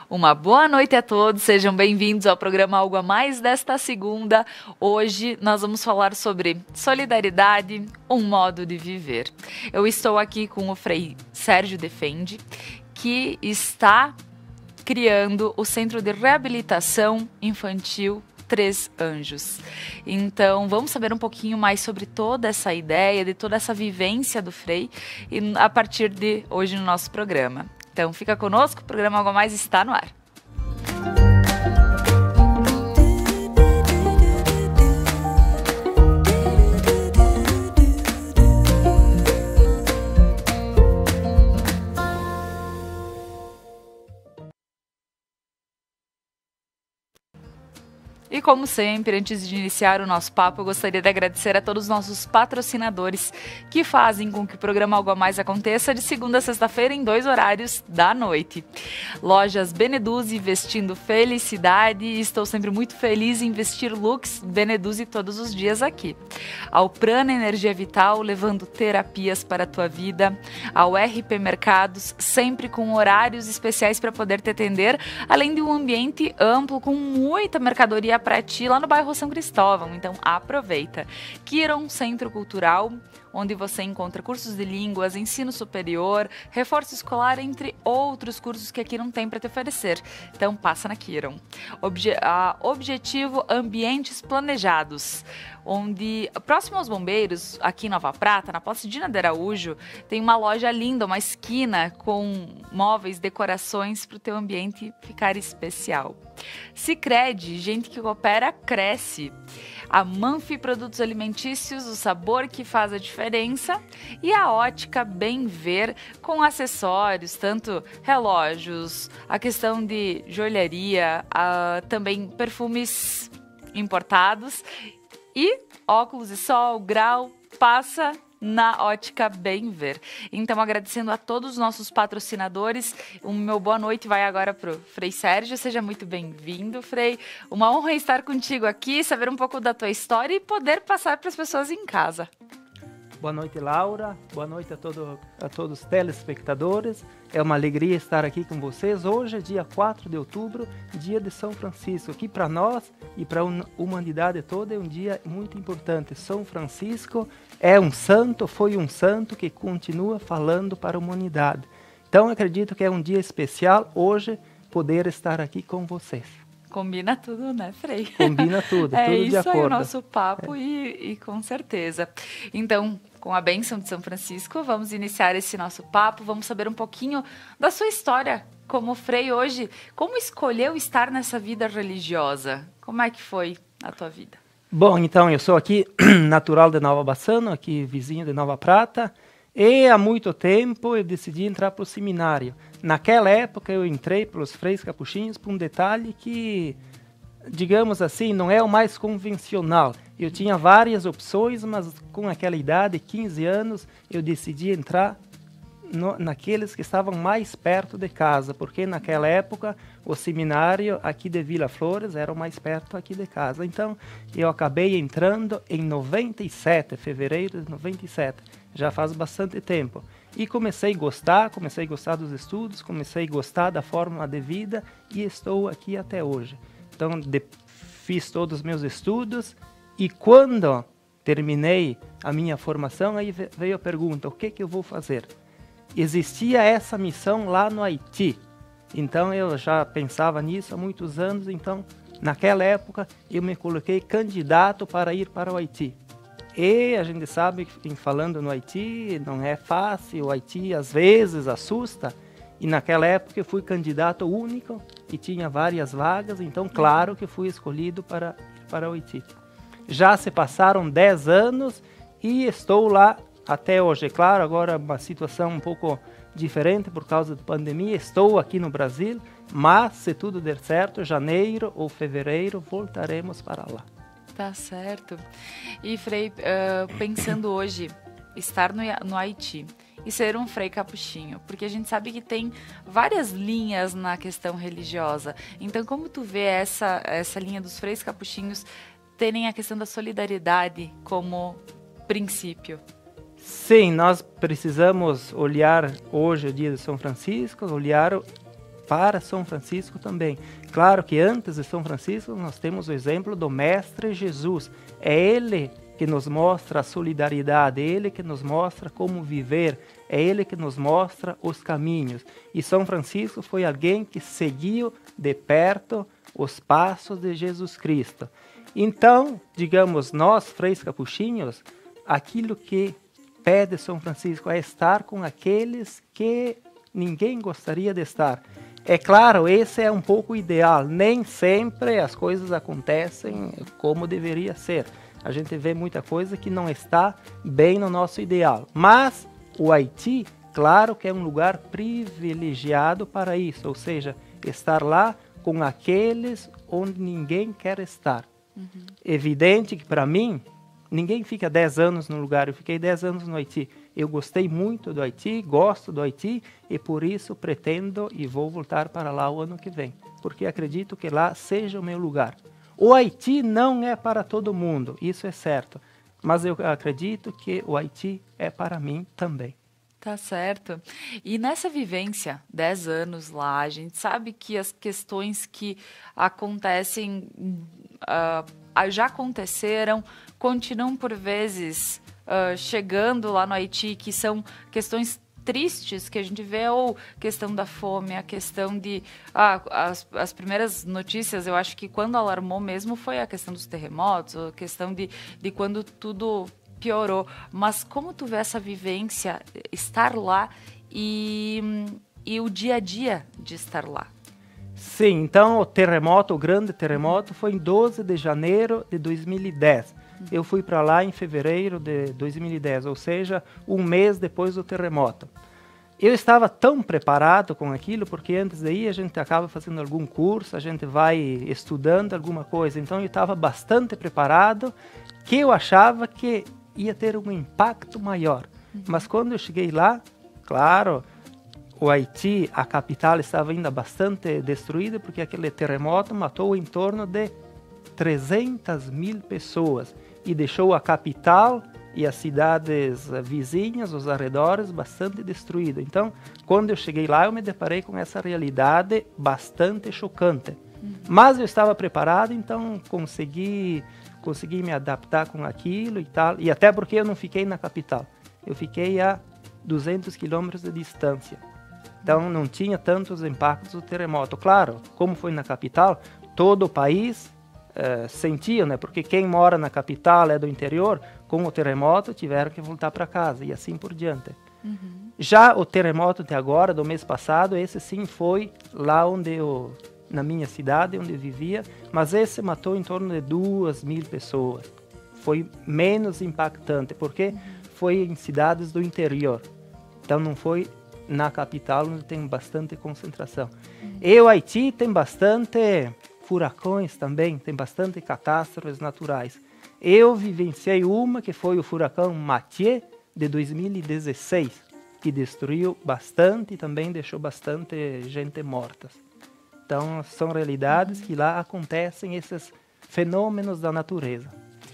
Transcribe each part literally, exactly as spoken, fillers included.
Uma boa noite a todos, sejam bem-vindos ao programa Algo a Mais desta segunda. Hoje nós vamos falar sobre solidariedade, um modo de viver. Eu estou aqui com o Frei Sérgio Defende, que está criando o Centro de Reabilitação Infantil Três Anjos. Então, vamos saber um pouquinho mais sobre toda essa ideia, de toda essa vivência do Frei, e a partir de hoje no nosso programa. Então, fica conosco, o programa Algo a Mais está no ar. E como sempre, antes de iniciar o nosso papo, eu gostaria de agradecer a todos os nossos patrocinadores que fazem com que o programa Algo a Mais aconteça de segunda a sexta-feira em dois horários da noite. Lojas Beneduzzi, vestindo felicidade. Estou sempre muito feliz em vestir looks Beneduzzi todos os dias aqui. Ao Prana Energia Vital, levando terapias para a tua vida. Ao R P Mercados, sempre com horários especiais para poder te atender, além de um ambiente amplo com muita mercadoria para ti lá no bairro São Cristóvão, então aproveita. Kiron Centro Cultural, onde você encontra cursos de línguas, ensino superior, reforço escolar, entre outros cursos que aqui não tem para te oferecer. Então passa na Kiron. Obje a Objetivo Ambientes Planejados, onde, próximo aos bombeiros, aqui em Nova Prata, na Posse Dina de Araújo, tem uma loja linda, uma esquina com móveis, decorações para o teu ambiente ficar especial. Sicredi, gente que coopera, cresce. A Manfi Produtos Alimentícios, o sabor que faz a diferença. E a Ótica Bem Ver, com acessórios, tanto relógios, a questão de joalheria, a, também perfumes importados. E óculos de sol, grau, passa na Ótica Bem Ver. Então, agradecendo a todos os nossos patrocinadores, o meu boa noite vai agora para o Frei Sérgio. Seja muito bem-vindo, Frei. Uma honra estar contigo aqui, saber um pouco da tua história e poder passar para as pessoas em casa. Boa noite, Laura. Boa noite a, todo, a todos os telespectadores. É uma alegria estar aqui com vocês. Hoje é dia quatro de outubro, dia de São Francisco. Aqui para nós e para a humanidade toda é um dia muito importante. São Francisco é um santo, foi um santo que continua falando para a humanidade. Então, acredito que é um dia especial hoje poder estar aqui com vocês. Combina tudo, né, Frei? Combina tudo, é tudo de acordo. É isso aí o nosso papo é. e, e com certeza. Então, com a bênção de São Francisco, vamos iniciar esse nosso papo, vamos saber um pouquinho da sua história como Frei hoje. Como escolheu estar nessa vida religiosa? Como é que foi a tua vida? Bom, então, eu sou aqui natural de Nova Bassano, aqui vizinho de Nova Prata, e há muito tempo eu decidi entrar para o seminário. Naquela época eu entrei para os freis capuchinhos por um detalhe que, digamos assim, não é o mais convencional. Eu tinha várias opções, mas com aquela idade, quinze anos, eu decidi entrar no, naqueles que estavam mais perto de casa, porque naquela época o seminário aqui de Vila Flores era o mais perto aqui de casa. Então eu acabei entrando em noventa e sete, fevereiro de noventa e sete, já faz bastante tempo. E comecei a gostar, comecei a gostar dos estudos, comecei a gostar da forma de vida e estou aqui até hoje. Então de, fiz todos os meus estudos e quando terminei a minha formação, aí veio a pergunta, o que que eu vou fazer? Existia essa missão lá no Haiti, então eu já pensava nisso há muitos anos, então naquela época eu me coloquei candidato para ir para o Haiti. E a gente sabe que falando no Haiti não é fácil, o Haiti às vezes assusta, e naquela época eu fui candidato único e tinha várias vagas, então claro que fui escolhido para ir para o Haiti. Já se passaram dez anos e estou lá até hoje. É claro, agora uma situação um pouco diferente por causa da pandemia, estou aqui no Brasil, mas se tudo der certo, janeiro ou fevereiro voltaremos para lá. Tá certo. E Frei, uh, pensando hoje, estar no, no Haiti e ser um Frei capuchinho, porque a gente sabe que tem várias linhas na questão religiosa. Então, como tu vê essa, essa linha dos Freis capuchinhos terem a questão da solidariedade como princípio? Sim, nós precisamos olhar hoje o dia de São Francisco, olhar para São Francisco também. Claro que antes de São Francisco nós temos o exemplo do Mestre Jesus. É ele que nos mostra a solidariedade, é ele que nos mostra como viver, é ele que nos mostra os caminhos. E São Francisco foi alguém que seguiu de perto os passos de Jesus Cristo. Então, digamos, nós, freis capuchinhos, aquilo que pede São Francisco é estar com aqueles que ninguém gostaria de estar. É claro, esse é um pouco ideal. Nem sempre as coisas acontecem como deveria ser. A gente vê muita coisa que não está bem no nosso ideal. Mas o Haiti, claro que é um lugar privilegiado para isso. Ou seja, estar lá com aqueles onde ninguém quer estar. Uhum. Evidente que para mim, ninguém fica dez anos no lugar. Eu fiquei dez anos no Haiti. Eu gostei muito do Haiti, gosto do Haiti e por isso pretendo e vou voltar para lá o ano que vem, porque acredito que lá seja o meu lugar. O Haiti não é para todo mundo, isso é certo, mas eu acredito que o Haiti é para mim também. Tá certo. E nessa vivência, dez anos lá, a gente sabe que as questões que acontecem, uh, já aconteceram, continuam por vezes uh, chegando lá no Haiti, que são questões tristes que a gente vê, ou questão da fome, a questão de... Ah, as, as primeiras notícias, eu acho que quando alarmou mesmo foi a questão dos terremotos, a questão de, de quando tudo piorou. Mas como tu vê essa vivência, estar lá e, e o dia a dia de estar lá? Sim, então o terremoto, o grande terremoto, foi em doze de janeiro de dois mil e dez. Eu fui para lá em fevereiro de dois mil e dez, ou seja, um mês depois do terremoto. Eu estava tão preparado com aquilo, porque antes daí a gente acaba fazendo algum curso, a gente vai estudando alguma coisa. Então eu estava bastante preparado, que eu achava que ia ter um impacto maior. Mas quando eu cheguei lá, claro, o Haiti, a capital, estava ainda bastante destruída, porque aquele terremoto matou em torno de trezentas mil pessoas e deixou a capital e as cidades vizinhas, os arredores, bastante destruídas. Então, quando eu cheguei lá, eu me deparei com essa realidade bastante chocante. Uhum. Mas eu estava preparado, então consegui, consegui me adaptar com aquilo e tal. E até porque eu não fiquei na capital. Eu fiquei a duzentos quilômetros de distância. Então, não tinha tantos impactos do terremoto. Claro, como foi na capital, todo o país Uh, sentiam, né? Porque quem mora na capital é do interior, com o terremoto tiveram que voltar para casa e assim por diante. Uhum. Já o terremoto de agora, do mês passado, esse sim foi lá onde eu, na minha cidade, onde eu vivia, mas esse matou em torno de duas mil pessoas. Foi menos impactante, porque uhum. foi em cidades do interior. Então não foi na capital, onde tem bastante concentração. Uhum. E o Haiti tem bastante furacões também, tem bastante catástrofes naturais. Eu vivenciei uma que foi o furacão Mathieu de dois mil e dezesseis, que destruiu bastante e também deixou bastante gente morta. Então, são realidades que lá acontecem esses fenômenos da natureza.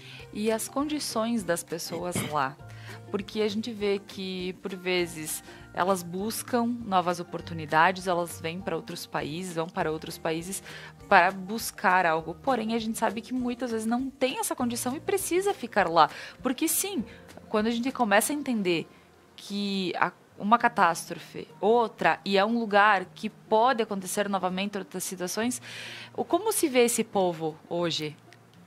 E as condições das pessoas lá? Porque a gente vê que, por vezes, elas buscam novas oportunidades, elas vêm para outros países, vão para outros países para buscar algo. Porém, a gente sabe que muitas vezes não tem essa condição e precisa ficar lá. Porque, sim, quando a gente começa a entender que a, uma catástrofe, outra, e é um lugar que pode acontecer novamente outras situações, como se vê esse povo hoje?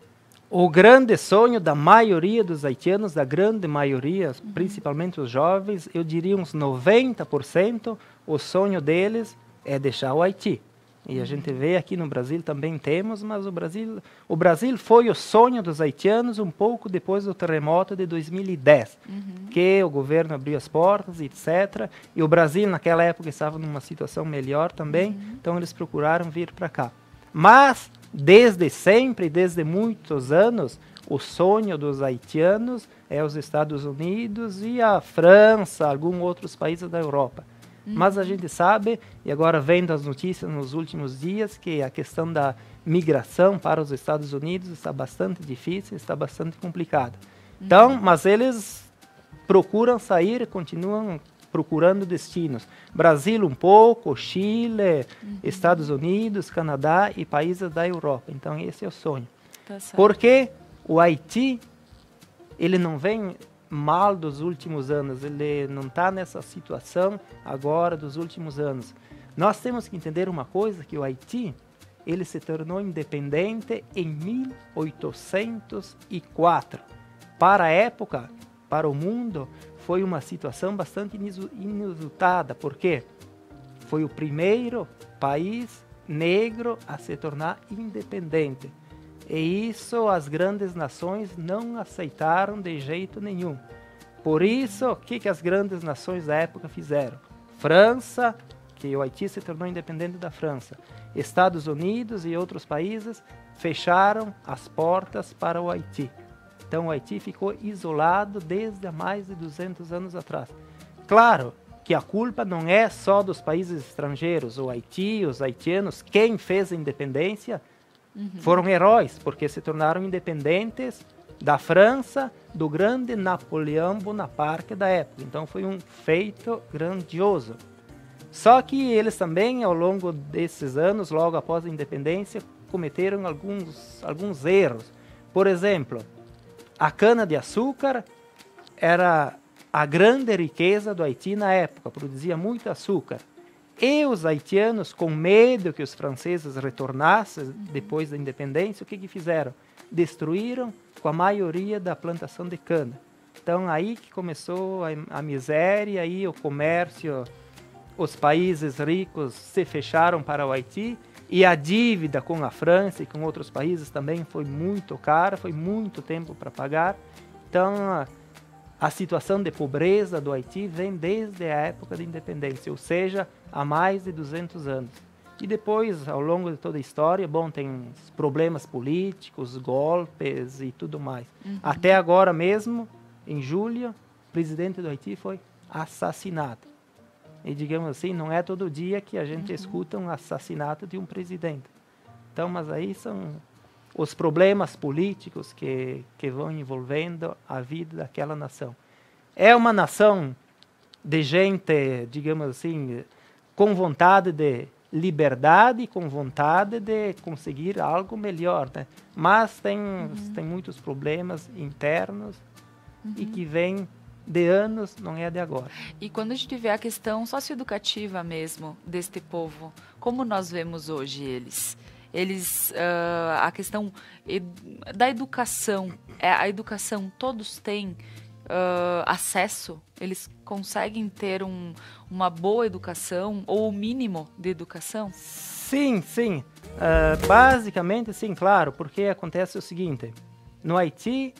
O grande sonho da maioria dos haitianos, da grande maioria, uhum. principalmente os jovens, eu diria uns noventa por cento, o sonho deles é deixar o Haiti. E uhum. a gente vê aqui no Brasil também temos, mas o Brasil, o Brasil foi o sonho dos haitianos um pouco depois do terremoto de dois mil e dez, uhum. que o governo abriu as portas, etcétera. E o Brasil naquela época estava numa situação melhor também, uhum. então eles procuraram vir para cá. Mas desde sempre, desde muitos anos, o sonho dos haitianos é os Estados Unidos e a França, alguns outros países da Europa. Uhum. Mas a gente sabe, e agora vendo as notícias nos últimos dias, que a questão da migração para os Estados Unidos está bastante difícil, está bastante complicada. Uhum. Então, mas eles procuram sair, continuam procurando destinos. Brasil um pouco, Chile, uhum. Estados Unidos, Canadá e países da Europa. Então esse é o sonho. Tá certo. Porque o Haiti, ele não vem mal dos últimos anos, ele não está nessa situação agora dos últimos anos. Nós temos que entender uma coisa, que o Haiti, ele se tornou independente em mil oitocentos e quatro. Para a época, para o mundo, foi uma situação bastante inusitada, porque foi o primeiro país negro a se tornar independente. E isso as grandes nações não aceitaram de jeito nenhum. Por isso, o que, que as grandes nações da época fizeram? França, que o Haiti se tornou independente da França. Estados Unidos e outros países fecharam as portas para o Haiti. Então o Haiti ficou isolado desde há mais de duzentos anos atrás. Claro que a culpa não é só dos países estrangeiros. O Haiti, os haitianos, quem fez a independência uhum. foram heróis, porque se tornaram independentes da França, do grande Napoleão Bonaparte da época. Então foi um feito grandioso. Só que eles também, ao longo desses anos, logo após a independência, cometeram alguns, alguns erros. Por exemplo, a cana-de-açúcar era a grande riqueza do Haiti na época, produzia muito açúcar. E os haitianos, com medo que os franceses retornassem depois da independência, o que, que fizeram? Destruíram com a maioria da plantação de cana. Então, aí que começou a, a miséria, aí o comércio, os países ricos se fecharam para o Haiti, e a dívida com a França e com outros países também foi muito cara, foi muito tempo para pagar. Então, a, a situação de pobreza do Haiti vem desde a época da independência, ou seja, há mais de duzentos anos. E depois, ao longo de toda a história, bom, tem problemas políticos, golpes e tudo mais. Uhum. Até agora mesmo, em julho, o presidente do Haiti foi assassinado. E, digamos assim, não é todo dia que a gente uhum. escuta um assassinato de um presidente. Então, mas aí são os problemas políticos que, que vão envolvendo a vida daquela nação. É uma nação de gente, digamos assim, com vontade de liberdade, com vontade de conseguir algo melhor, né? Mas tem, uhum. tem muitos problemas internos uhum. e que vêm de anos, não é de agora. E quando a gente vê a questão socioeducativa mesmo deste povo, como nós vemos hoje eles? Eles, uh, a questão ed da educação, é, a educação todos têm uh, acesso? Eles conseguem ter um, uma boa educação ou o mínimo de educação? Sim, sim. Uh, basicamente, sim, claro, porque acontece o seguinte, no Haiti,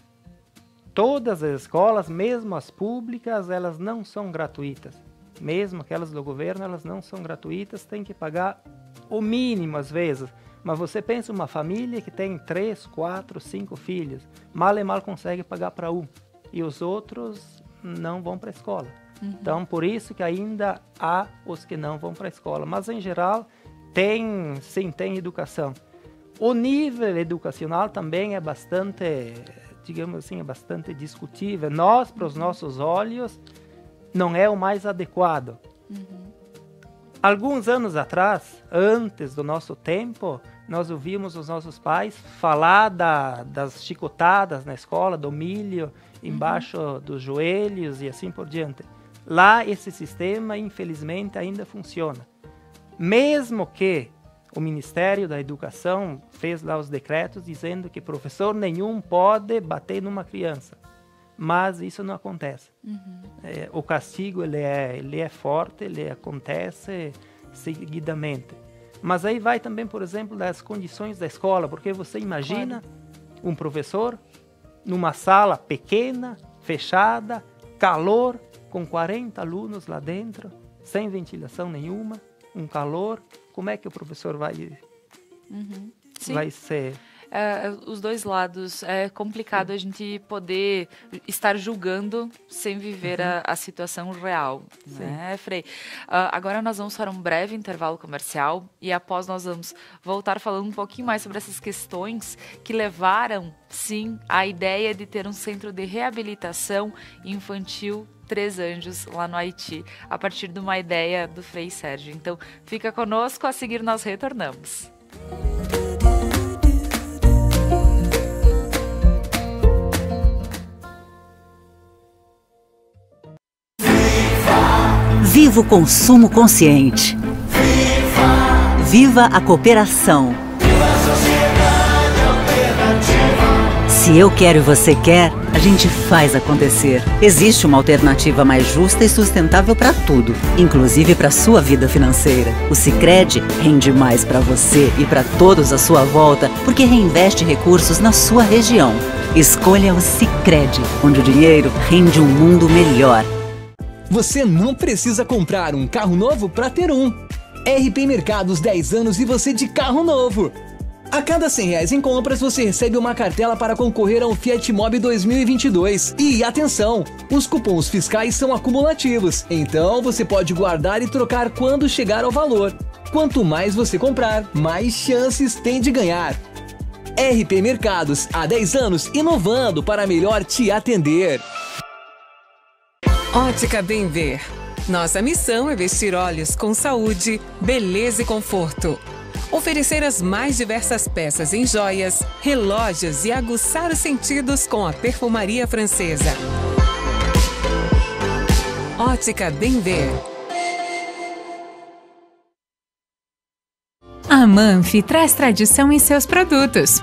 todas as escolas, mesmo as públicas, elas não são gratuitas. Mesmo aquelas do governo, elas não são gratuitas, tem que pagar o mínimo às vezes. Mas você pensa uma família que tem três, quatro, cinco filhos, mal e mal consegue pagar para um. E os outros não vão para a escola. Uhum. Então, por isso que ainda há os que não vão para a escola. Mas, em geral, tem, sim, tem educação. O nível educacional também é bastante, digamos assim, é bastante discutível. Nós, para os nossos olhos, não é o mais adequado. Uhum. Alguns anos atrás, antes do nosso tempo, nós ouvimos os nossos pais falar da, das chicotadas na escola, do milho embaixo uhum. dos joelhos e assim por diante. Lá, esse sistema, infelizmente, ainda funciona. Mesmo que o Ministério da Educação fez lá os decretos dizendo que professor nenhum pode bater numa criança. Mas isso não acontece. Uhum. É, o castigo ele é, ele é forte, ele acontece seguidamente. Mas aí vai também, por exemplo, das condições da escola, porque você imagina claro. um professor numa sala pequena, fechada, calor, com quarenta alunos lá dentro, sem ventilação nenhuma, um calor, como é que o professor vai, uhum. vai ser... é, os dois lados. É complicado a gente poder estar julgando sem viver a, a situação real, né, Frei? Uh, agora nós vamos para um breve intervalo comercial e após nós vamos voltar falando um pouquinho mais sobre essas questões que levaram, sim, à ideia de ter um centro de reabilitação infantil Três Anjos lá no Haiti, a partir de uma ideia do Frei Sérgio. Então, fica conosco, a seguir nós retornamos. Viva o consumo consciente. Viva! Viva a cooperação. Viva a sociedade alternativa. Se eu quero e você quer, a gente faz acontecer. Existe uma alternativa mais justa e sustentável para tudo, inclusive para sua vida financeira. O Sicredi rende mais para você e para todos à sua volta, porque reinveste recursos na sua região. Escolha o Sicredi, onde o dinheiro rende um mundo melhor. Você não precisa comprar um carro novo para ter um. R P Mercados, dez anos e você de carro novo. A cada cem reais em compras, você recebe uma cartela para concorrer a um Fiat Mobi dois mil e vinte e dois. E atenção, os cupons fiscais são acumulativos, então você pode guardar e trocar quando chegar ao valor. Quanto mais você comprar, mais chances tem de ganhar. R P Mercados, há dez anos, inovando para melhor te atender. Ótica Bem Ver. Nossa missão é vestir olhos com saúde, beleza e conforto. Oferecer as mais diversas peças em joias, relógios e aguçar os sentidos com a perfumaria francesa. Ótica Bem Ver. A Manfi traz tradição em seus produtos.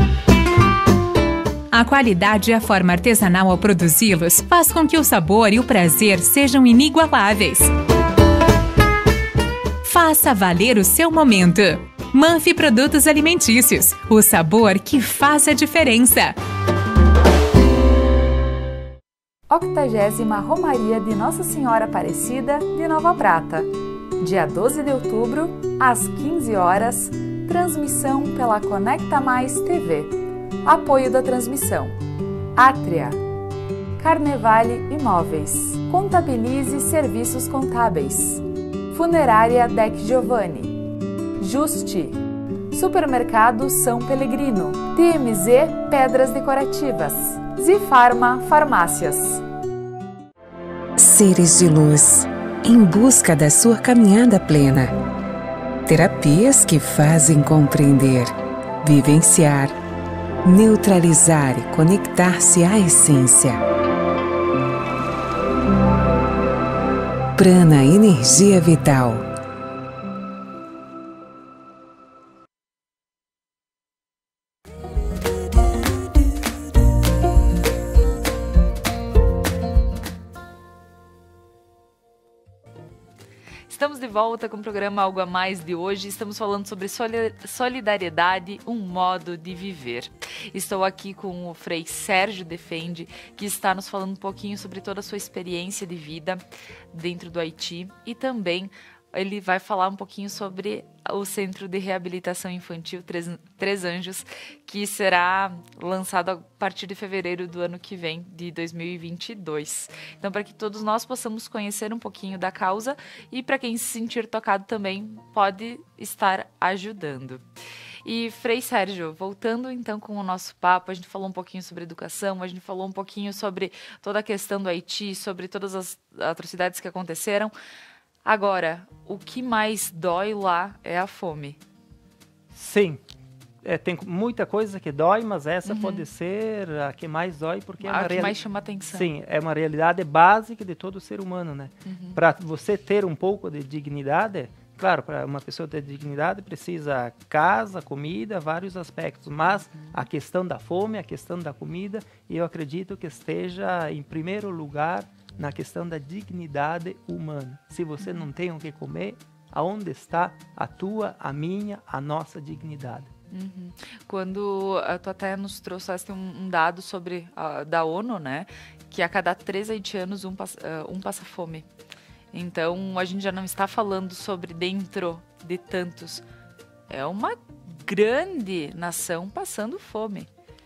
A qualidade e a forma artesanal ao produzi-los faz com que o sabor e o prazer sejam inigualáveis. Faça valer o seu momento. Manfi Produtos Alimentícios, o sabor que faz a diferença. octagésima Romaria de Nossa Senhora Aparecida de Nova Prata. Dia doze de outubro, às quinze horas, transmissão pela Conecta Mais T V. Apoio da transmissão: Átria, Carnevale Imóveis, Contabilize Serviços Contábeis, Funerária Dec Giovanni, Juste, Supermercado São Pellegrino, T M Z Pedras Decorativas, Zifarma Farmácias. Seres de luz, em busca da sua caminhada plena. Terapias que fazem compreender, vivenciar, neutralizar e conectar-se à essência. Prana Energia Vital. Estamos de volta com o programa Algo a Mais de hoje. Estamos falando sobre solidariedade, um modo de viver. Estou aqui com o Frei Sérgio Defende, que está nos falando um pouquinho sobre toda a sua experiência de vida dentro do Haiti e também ele vai falar um pouquinho sobre o Centro de Reabilitação Infantil Três, Três Anjos, que será lançado a partir de fevereiro do ano que vem, de dois mil e vinte e dois. Então, para que todos nós possamos conhecer um pouquinho da causa e para quem se sentir tocado também pode estar ajudando. E, Frei Sérgio, voltando então com o nosso papo, a gente falou um pouquinho sobre educação, a gente falou um pouquinho sobre toda a questão do Haiti, sobre todas as atrocidades que aconteceram. Agora, o que mais dói lá é a fome. Sim, é, tem muita coisa que dói, mas essa Uhum. pode ser a que mais dói, porque é A uma que reali- mais chama atenção. Sim, é uma realidade básica de todo ser humano, né? Uhum. Para você ter um pouco de dignidade, claro, para uma pessoa ter dignidade precisa casa, comida, vários aspectos, mas a questão da fome, a questão da comida, eu acredito que esteja em primeiro lugar na questão da dignidade humana. Se você não tem o que comer, aonde está a tua, a minha, a nossa dignidade? Uhum. Quando uh, tu até nos trouxeste um, um dado sobre uh, da ONU, né, que a cada três haitianos um, pass, uh, um passa fome. Então a gente já não está falando sobre dentro de tantos. É uma grande nação passando fome.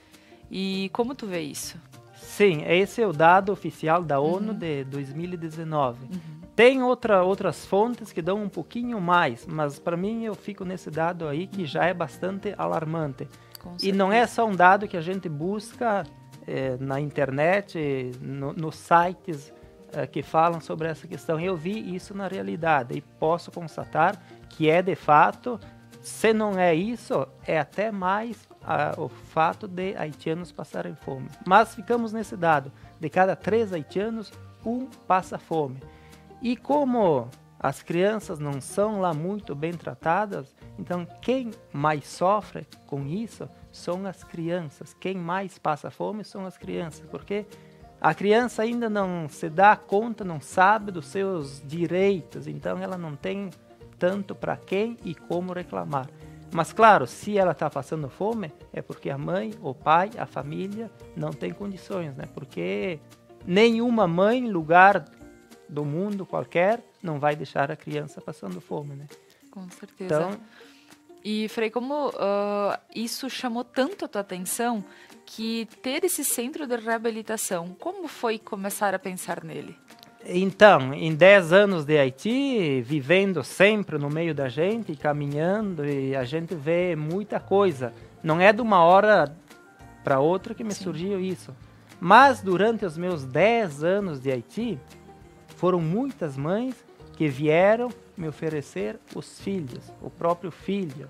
E como tu vê isso? Sim, esse é o dado oficial da ONU uhum. de dois mil e dezenove. Uhum. Tem outra, outras fontes que dão um pouquinho mais, mas para mim eu fico nesse dado aí que já é bastante alarmante. E não é só um dado que a gente busca eh, na internet, no, nos sites eh, que falam sobre essa questão. Eu vi isso na realidade e posso constatar que é de fato, se não é isso, é até mais ah, o fato de haitianos passarem fome. Mas ficamos nesse dado, de cada três haitianos, um passa fome. E como as crianças não são lá muito bem tratadas, então quem mais sofre com isso são as crianças. Quem mais passa fome são as crianças, porque a criança ainda não se dá conta, não sabe dos seus direitos, então ela não tem tanto para quem e como reclamar. Mas claro, se ela está passando fome, é porque a mãe, o pai, a família não tem condições, né? Porque nenhuma mãe, em lugar do mundo qualquer, não vai deixar a criança passando fome, né? Com certeza. Então, e, Frei, como uh, isso chamou tanto a tua atenção que ter esse centro de reabilitação, como foi começar a pensar nele? Então, em dez anos de Haiti, vivendo sempre no meio da gente, caminhando, e a gente vê muita coisa. Não é de uma hora para outra que me Sim. surgiu isso. Mas durante os meus dez anos de Haiti, foram muitas mães que vieram me oferecer os filhos, o próprio filho.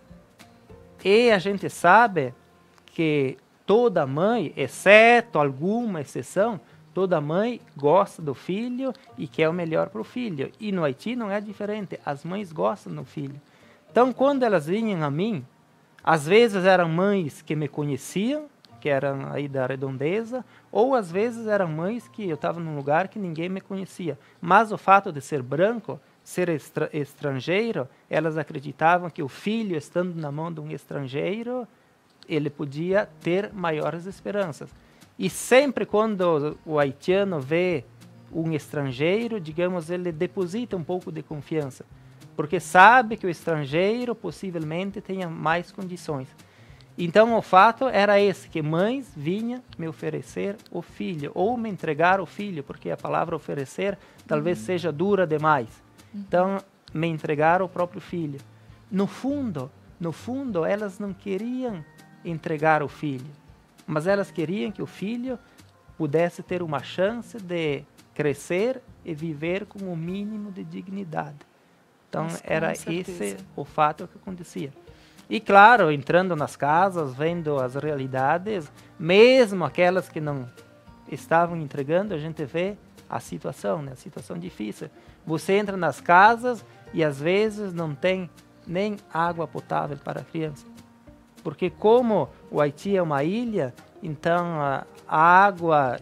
E a gente sabe que toda mãe, exceto alguma exceção, toda mãe gosta do filho e quer o melhor para o filho. E no Haiti não é diferente, as mães gostam do filho. Então, quando elas vinham a mim, às vezes eram mães que me conheciam, que eram aí da redondeza, ou às vezes eram mães que eu estava num lugar que ninguém me conhecia. Mas o fato de ser branco, ser estra- estrangeiro, elas acreditavam que o filho, estando na mão de um estrangeiro, ele podia ter maiores esperanças. E sempre quando o haitiano vê um estrangeiro, digamos, ele deposita um pouco de confiança, porque sabe que o estrangeiro possivelmente tenha mais condições. Então o fato era esse, que mães vinham me oferecer o filho, ou me entregar o filho, porque a palavra oferecer talvez uhum. seja dura demais. Uhum. Então, me entregar o próprio filho. No fundo, no fundo, elas não queriam entregar o filho, mas elas queriam que o filho pudesse ter uma chance de crescer e viver com o mínimo de dignidade. Então, mas, era esse o fato que acontecia. E claro, entrando nas casas, vendo as realidades, mesmo aquelas que não estavam entregando, a gente vê a situação, né? A situação difícil. Você entra nas casas e às vezes não tem nem água potável para a criança. Porque como o Haiti é uma ilha, então a, a água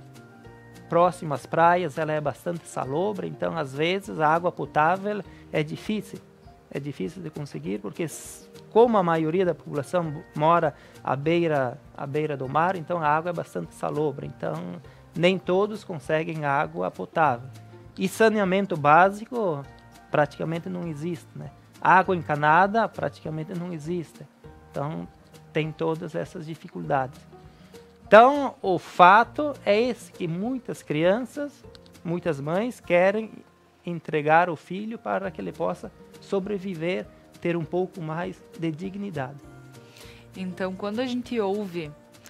próxima às praias ela é bastante salobra, então às vezes a água potável é difícil. É difícil de conseguir, porque como a maioria da população mora à beira, à beira do mar, então a água é bastante salobra, então nem todos conseguem água potável. E saneamento básico praticamente não existe, né? Água encanada praticamente não existe, então tem todas essas dificuldades. Então o fato é esse, que muitas crianças, muitas mães querem entregar o filho para que ele possa sobreviver, ter um pouco mais de dignidade. Então, quando a gente ouve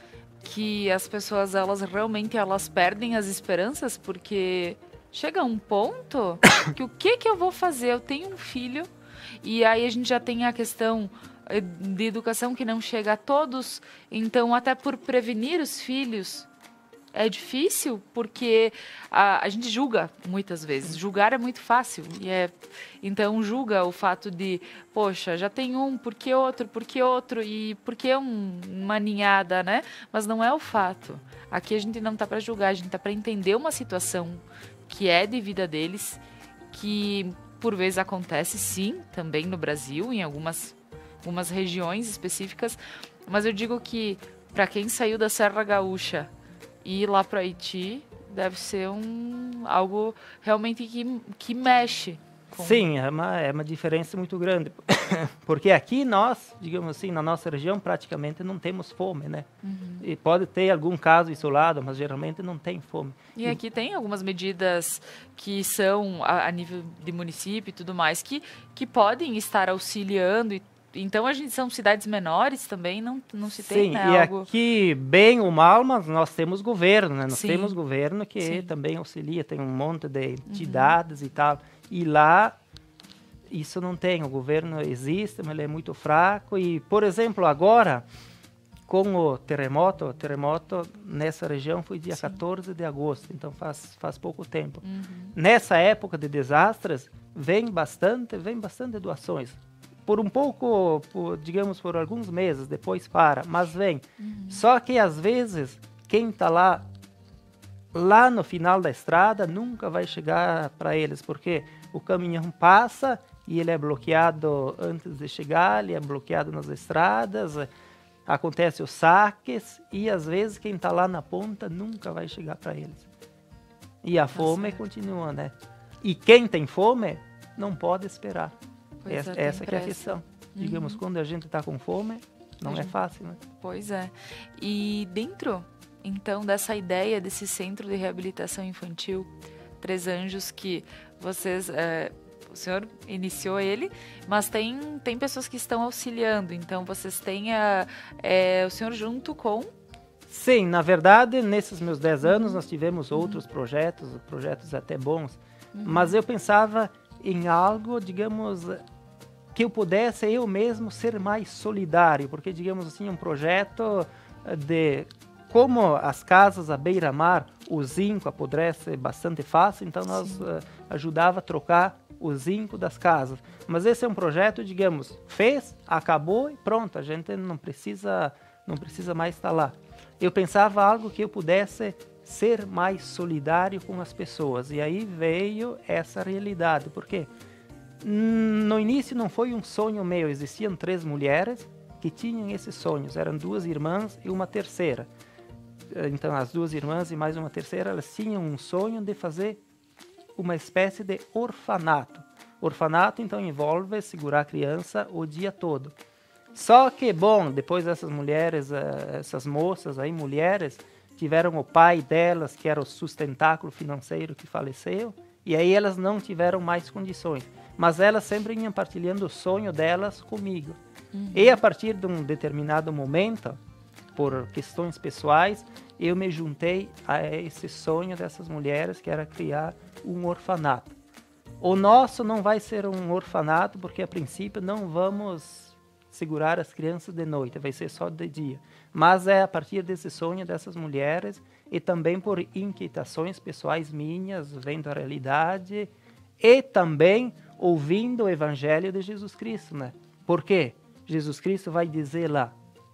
que as pessoas, elas realmente elas perdem as esperanças, porque chega um ponto que o que que eu vou fazer? Eu tenho um filho, e aí a gente já tem a questão de educação que não chega a todos, então até por prevenir os filhos é difícil, porque a, a gente julga muitas vezes. Julgar é muito fácil. E é, então julga o fato de, poxa, já tem um, por que outro, por que outro, e por que um, uma ninhada, né? Mas não é o fato. Aqui a gente não está para julgar, a gente está para entender uma situação que é de vida deles, que por vezes acontece sim, também no Brasil, em algumas, algumas regiões específicas, mas eu digo que para quem saiu da Serra Gaúcha e ir lá para Haiti deve ser um, algo realmente que, que mexe Com... Sim, é uma, é uma diferença muito grande. Porque aqui nós, digamos assim, na nossa região, praticamente não temos fome, né? Uhum. E pode ter algum caso isolado, mas geralmente não tem fome. E aqui tem algumas medidas que são, a, a nível de município e tudo mais, que, que podem estar auxiliando. E, então, a gente são cidades menores também, não, não se tem, Sim, né, e algo... aqui, bem ou mal, mas nós temos governo, né? Nós Sim. temos governo que Sim. também auxilia, tem um monte de entidades uhum. e tal. E lá, isso não tem. O governo existe, mas ele é muito fraco. E, por exemplo, agora, com o terremoto, o terremoto nessa região foi dia Sim. quatorze de agosto, então faz, faz pouco tempo. Uhum. Nessa época de desastres, vem bastante, vem bastante doações. Por um pouco, por, digamos, por alguns meses, depois para, mas vem. Uhum. Só que, às vezes, quem está lá, lá no final da estrada, nunca vai chegar para eles, porque o caminhão passa e ele é bloqueado antes de chegar, ele é bloqueado nas estradas, acontece os saques e, às vezes, quem está lá na ponta nunca vai chegar para eles. E a fome Nossa. continua, né? E quem tem fome não pode esperar. Pois essa é, essa que é a questão. Uhum. Digamos, quando a gente está com fome, não a é gente... fácil, né? Pois é. E dentro, então, dessa ideia desse centro de reabilitação infantil, Três Anjos, que vocês... É, o senhor iniciou ele, mas tem, tem pessoas que estão auxiliando. Então, vocês têm a, é, o senhor junto com... Sim, na verdade, nesses meus dez anos, nós tivemos outros uhum. projetos, projetos até bons. Uhum. Mas eu pensava em algo, digamos... que eu pudesse eu mesmo ser mais solidário, porque, digamos assim, um projeto de como as casas à beira-mar, o zinco apodrece bastante fácil, então nós uh, ajudava a trocar o zinco das casas. Mas esse é um projeto, digamos, fez, acabou e pronto, a gente não precisa, não precisa mais estar lá. Eu pensava algo que eu pudesse ser mais solidário com as pessoas, e aí veio essa realidade, porque no início não foi um sonho meu, existiam três mulheres que tinham esses sonhos, eram duas irmãs e uma terceira. Então as duas irmãs e mais uma terceira, elas tinham um sonho de fazer uma espécie de orfanato. Orfanato então envolve segurar a criança o dia todo. Só que, bom, depois essas mulheres, essas moças aí, mulheres, tiveram o pai delas, que era o sustentáculo financeiro, que faleceu, e aí elas não tiveram mais condições. Mas elas sempre iam partilhando o sonho delas comigo. Uhum. E a partir de um determinado momento, por questões pessoais, eu me juntei a esse sonho dessas mulheres, que era criar um orfanato. O nosso não vai ser um orfanato, porque a princípio não vamos segurar as crianças de noite, vai ser só de dia. Mas é a partir desse sonho dessas mulheres e também por inquietações pessoais minhas, vendo a realidade e também ouvindo o Evangelho de Jesus Cristo, né? Porque Jesus Cristo vai dizer lá,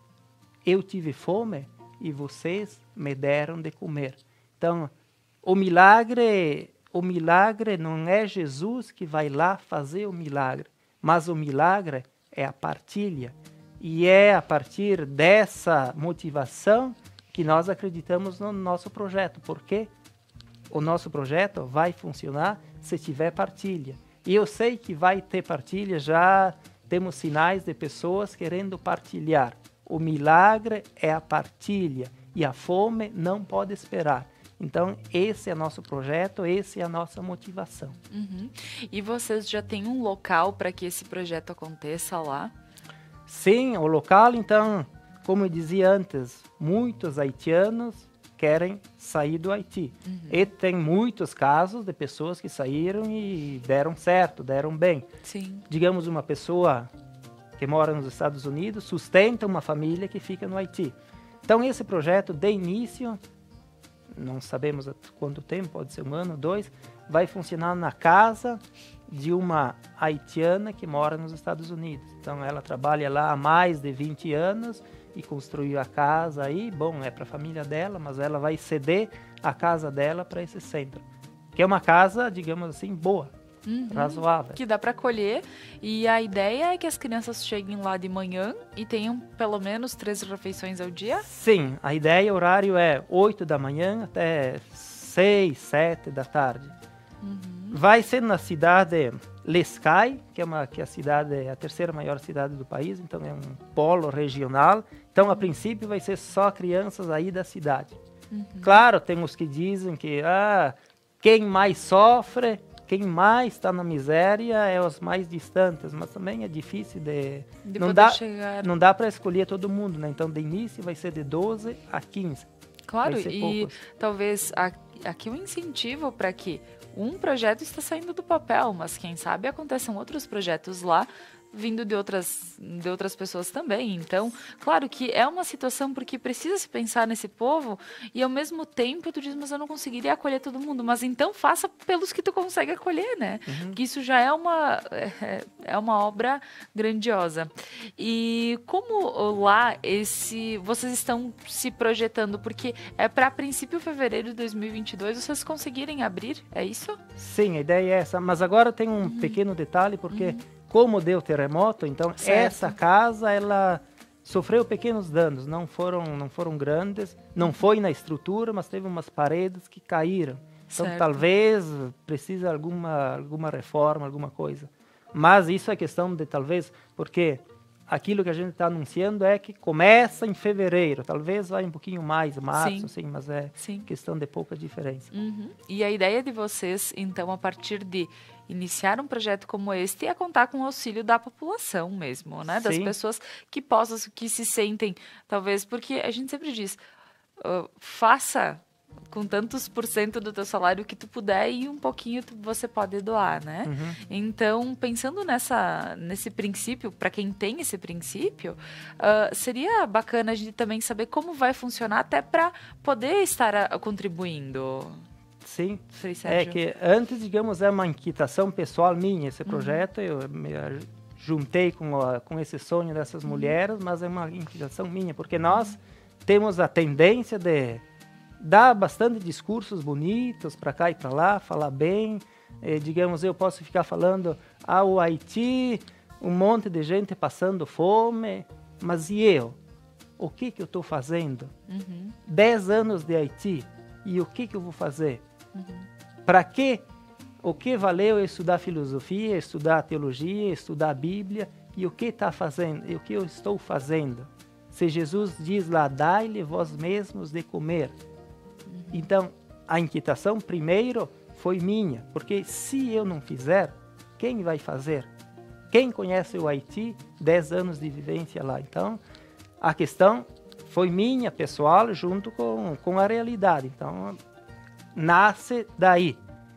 eu tive fome e vocês me deram de comer. Então, o milagre, o milagre não é Jesus que vai lá fazer o milagre, mas o milagre é a partilha. E é a partir dessa motivação que nós acreditamos no nosso projeto, porque o nosso projeto vai funcionar se tiver partilha. E eu sei que vai ter partilha, já temos sinais de pessoas querendo partilhar. O milagre é a partilha e a fome não pode esperar. Então, esse é nosso projeto, esse é a nossa motivação. Uhum. E vocês já têm um local para que esse projeto aconteça lá? Sim, o local, então, como eu dizia antes, muitos haitianos querem sair do Haiti. Uhum. E tem muitos casos de pessoas que saíram e deram certo, deram bem. Sim. Digamos, uma pessoa que mora nos Estados Unidos sustenta uma família que fica no Haiti. Então, esse projeto, de início, não sabemos há quanto tempo, pode ser um ano, dois, vai funcionar na casa de uma haitiana que mora nos Estados Unidos. Então, ela trabalha lá há mais de vinte anos e construiu a casa aí, bom, é para a família dela, mas ela vai ceder a casa dela para esse centro, que é uma casa, digamos assim, boa, uhum, razoável. Que dá para acolher, e a ideia é que as crianças cheguem lá de manhã e tenham pelo menos três refeições ao dia? Sim, a ideia, o horário é oito da manhã até seis, sete da tarde. Uhum. Vai ser na cidade Lescai, que é, uma, que é a cidade, a terceira maior cidade do país, então é um polo regional. Então, a princípio, vai ser só crianças aí da cidade. Uhum. Claro, tem os que dizem que ah, quem mais sofre, quem mais está na miséria é os mais distantes, mas também é difícil de... de não dá, chegar. Não dá para escolher todo mundo, né? Então, de início, vai ser de doze a quinze. Claro, e poucos. Talvez aqui o um incentivo para que um projeto está saindo do papel, mas quem sabe aconteçam outros projetos lá, vindo de outras, de outras pessoas também. Então, claro que é uma situação porque precisa se pensar nesse povo e ao mesmo tempo tu diz, mas eu não conseguiria acolher todo mundo. Mas então faça pelos que tu consegue acolher, né? Uhum. Que isso já é uma, é, é uma obra grandiosa. E como lá esse, vocês estão se projetando? Porque é para princípio de fevereiro de dois mil e vinte e dois vocês conseguirem abrir, é isso? Sim, a ideia é essa. Mas agora tem um uhum. pequeno detalhe, porque... Uhum. Como deu terremoto, então certo. Essa casa ela sofreu pequenos danos, não foram, não foram grandes, não foi na estrutura, mas teve umas paredes que caíram. Então certo. Talvez precise alguma alguma reforma, alguma coisa. Mas isso é questão de talvez, porque aquilo que a gente está anunciando é que começa em fevereiro, talvez vai um pouquinho mais, março, sim, mas é sim. questão de pouca diferença. Uhum. E a ideia de vocês, então, a partir de iniciar um projeto como este é contar com o auxílio da população mesmo, né? Das sim. pessoas que possam, que se sentem, talvez, porque a gente sempre diz, uh, faça com tantos por cento do teu salário que tu puder e um pouquinho tu, você pode doar, né? Uhum. Então, pensando nessa, nesse princípio, para quem tem esse princípio, uh, seria bacana a gente também saber como vai funcionar até para poder estar a, a contribuindo. Sim, é que antes, digamos, é uma inquietação pessoal minha esse projeto, uhum. eu me juntei com, a, com esse sonho dessas uhum. mulheres, mas é uma inquietação minha, porque nós uhum. temos a tendência de dar bastante discursos bonitos para cá e para lá, falar bem, eh, digamos, eu posso ficar falando, ah, o Haiti, um monte de gente passando fome, mas e eu? O que que eu estou fazendo? Uhum. Dez anos de Haiti, e o que que eu vou fazer? Uhum. Para quê? O que valeu eu estudar filosofia, estudar teologia, estudar a Bíblia, e o que está fazendo? E o que eu estou fazendo? Se Jesus diz lá, dai-lhe vós mesmos de comer. Uhum. Então, a inquietação primeiro foi minha, porque se eu não fizer, quem vai fazer? Quem conhece o Haiti, dez anos de vivência lá? Então, a questão foi minha, pessoal, junto com, com a realidade. Então, nasce daí.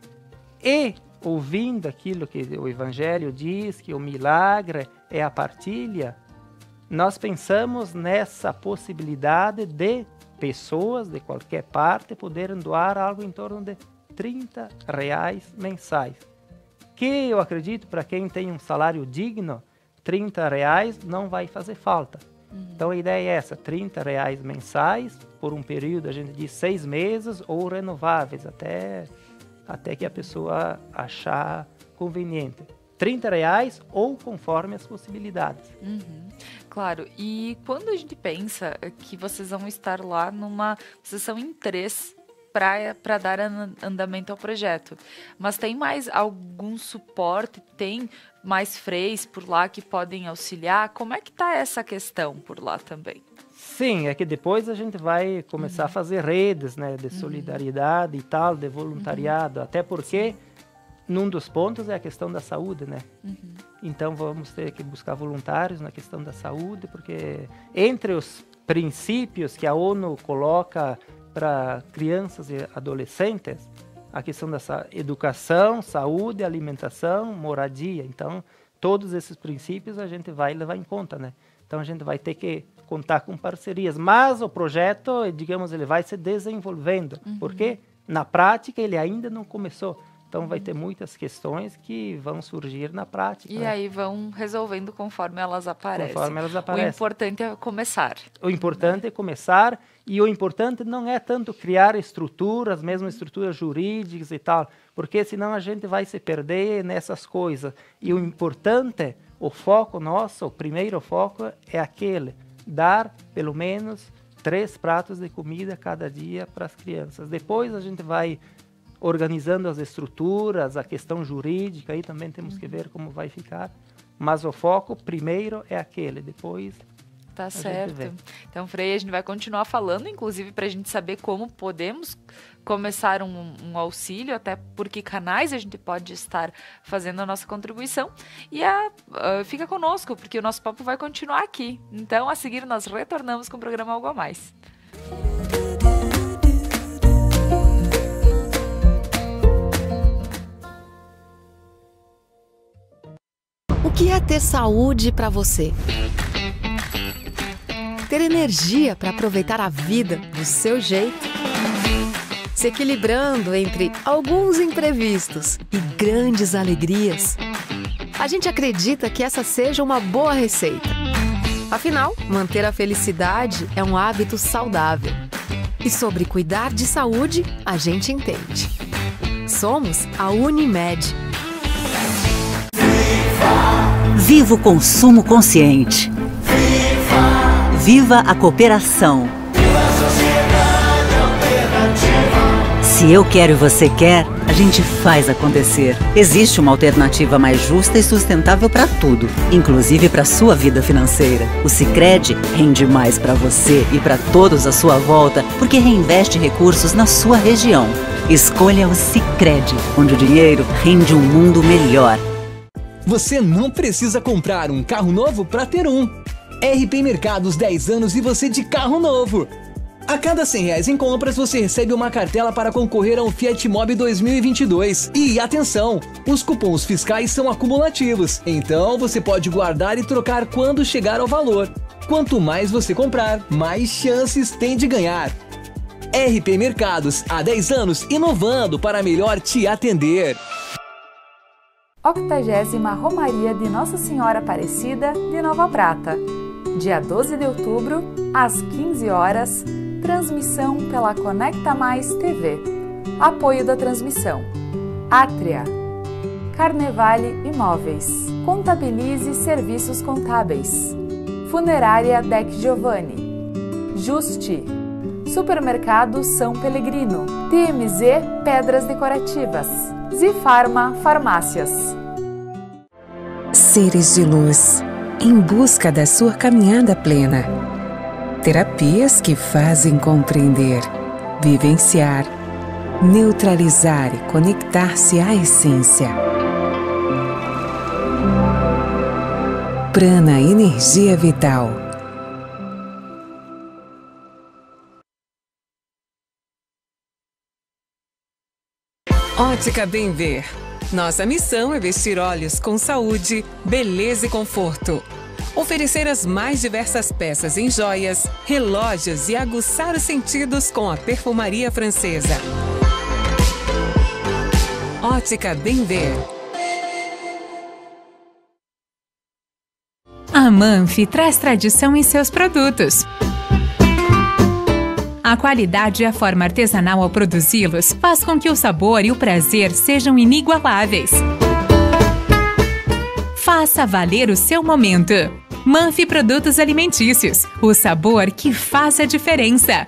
E, ouvindo aquilo que o Evangelho diz, que o milagre é a partilha, nós pensamos nessa possibilidade de pessoas de qualquer parte poderem doar algo em torno de trinta reais mensais. Que eu acredito, para quem tem um salário digno, trinta reais não vai fazer falta. Uhum. Então a ideia é essa, trinta reais mensais, por um período, a gente diz seis meses, ou renováveis, até, até que a pessoa achar conveniente. trinta reais ou conforme as possibilidades. Uhum. Claro, e quando a gente pensa que vocês vão estar lá numa sessão em três para dar andamento ao projeto, mas tem mais algum suporte, tem mais freis por lá que podem auxiliar? Como é que está essa questão por lá também? Sim, é que depois a gente vai começar uhum. a fazer redes, né, de solidariedade uhum. e tal, de voluntariado, uhum. até porque Sim. num dos pontos é a questão da saúde, né? Uhum. Então vamos ter que buscar voluntários na questão da saúde, porque entre os princípios que a ONU coloca para crianças e adolescentes, a questão da educação, saúde, alimentação, moradia. Então, todos esses princípios a gente vai levar em conta, né? Então, a gente vai ter que contar com parcerias. Mas o projeto, digamos, ele vai se desenvolvendo, uhum. porque na prática ele ainda não começou. Então, vai ter muitas questões que vão surgir na prática. E né? aí vão resolvendo conforme elas aparecem. Conforme elas aparecem. O importante é começar. O importante é começar, e o importante não é tanto criar estruturas, mesmo estruturas jurídicas e tal, porque senão a gente vai se perder nessas coisas. E o importante, o foco nosso, o primeiro foco é aquele, dar pelo menos três pratos de comida cada dia para as crianças. Depois a gente vai organizando as estruturas, a questão jurídica, aí também temos que ver como vai ficar. Mas o foco primeiro é aquele, depois... Tá certo. Então, Frei, a gente vai continuar falando, inclusive para a gente saber como podemos começar um, um auxílio, até por que canais a gente pode estar fazendo a nossa contribuição. E a, uh, fica conosco, porque o nosso papo vai continuar aqui. Então, a seguir, nós retornamos com o programa Algo a Mais. O que é ter saúde para você? Ter energia para aproveitar a vida do seu jeito? Se equilibrando entre alguns imprevistos e grandes alegrias? A gente acredita que essa seja uma boa receita. Afinal, manter a felicidade é um hábito saudável. E sobre cuidar de saúde, a gente entende. Somos a Unimed. Viva o consumo consciente. Viva a cooperação. Viva a sociedade alternativa. Se eu quero e você quer, a gente faz acontecer. Existe uma alternativa mais justa e sustentável para tudo, inclusive para sua vida financeira. O Sicredi rende mais para você e para todos à sua volta, porque reinveste recursos na sua região. Escolha o Sicredi, onde o dinheiro rende um mundo melhor. Você não precisa comprar um carro novo para ter um. R P Mercados, dez anos e você de carro novo. A cada cem reais em compras, você recebe uma cartela para concorrer a um Fiat Mobi dois mil e vinte e dois. E atenção, os cupons fiscais são acumulativos, então você pode guardar e trocar quando chegar ao valor. Quanto mais você comprar, mais chances tem de ganhar. R P Mercados, há dez anos, inovando para melhor te atender. octagésima Romaria de Nossa Senhora Aparecida de Nova Prata. Dia doze de outubro, às quinze horas, transmissão pela Conecta Mais T V. Apoio da transmissão: Átria, Carnevale Imóveis, Contabilize Serviços Contábeis, Funerária Dec Giovanni, Juste, Supermercado São Pellegrino, T M Z Pedras Decorativas, Zifarma Farmácias. Seres de luz, em busca da sua caminhada plena. Terapias que fazem compreender, vivenciar, neutralizar e conectar-se à essência. Prana Energia Vital. Ótica Bem Ver. Nossa missão é vestir olhos com saúde, beleza e conforto. Oferecer as mais diversas peças em joias, relógios e aguçar os sentidos com a perfumaria francesa. Ótica Bem Ver. A Manfi traz tradição em seus produtos. A qualidade e a forma artesanal ao produzi-los faz com que o sabor e o prazer sejam inigualáveis. Faça valer o seu momento. Manfi Produtos Alimentícios, o sabor que faz a diferença.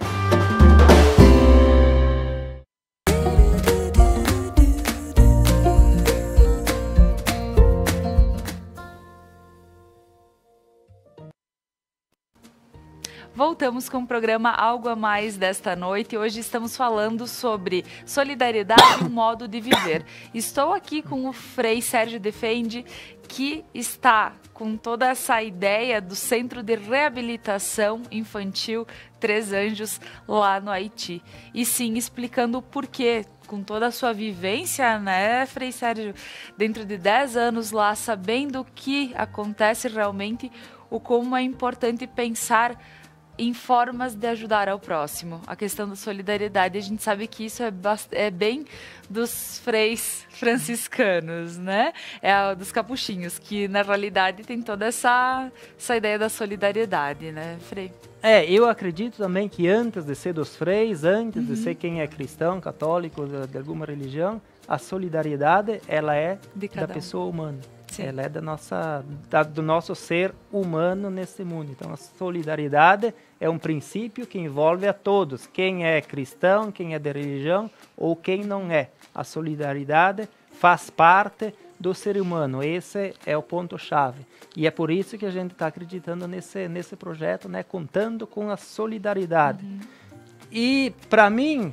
Voltamos com o programa Algo a Mais desta noite. Hoje estamos falando sobre solidariedade e o modo de viver. Estou aqui com o Frei Sérgio Defende, que está com toda essa ideia do Centro de Reabilitação Infantil Três Anjos lá no Haiti. E sim, explicando o porquê, com toda a sua vivência, né, Frei Sérgio, dentro de dez anos lá, sabendo o que acontece realmente, o como é importante pensar em formas de ajudar ao próximo. A questão da solidariedade, a gente sabe que isso é, é bem dos freis franciscanos, né? É a dos capuchinhos, que na realidade tem toda essa, essa ideia da solidariedade, né, Frei? É, eu acredito também que antes de ser dos freis, antes Uhum. de ser quem é cristão, católico, de, de alguma religião, a solidariedade, ela é De cada da um. pessoa humana. Sim. Ela é da nossa, da, do nosso ser humano nesse mundo. Então, a solidariedade é um princípio que envolve a todos. Quem é cristão, quem é de religião ou quem não é. A solidariedade faz parte do ser humano. Esse é o ponto-chave. E é por isso que a gente está acreditando nesse, nesse projeto, né? Contando com a solidariedade. Uhum. E, para mim,